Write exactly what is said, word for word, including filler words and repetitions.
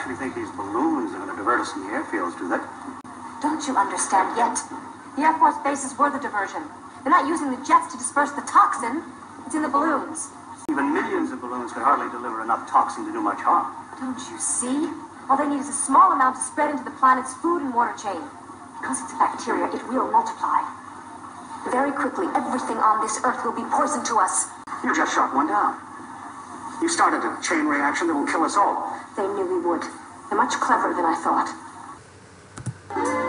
actually think these balloons are going to divert us from the airfields, do they? Don't you understand yet? The Air Force bases were the diversion. They're not using the jets to disperse the toxin. It's in the balloons. Even millions of balloons could hardly deliver enough toxin to do much harm. Don't you see? All they need is a small amount to spread into the planet's food and water chain. Because it's bacteria, it will multiply. Very quickly, everything on this Earth will be poison to us. You just shot one down. You started a chain reaction that will kill us all. They knew we would. They're much cleverer than I thought.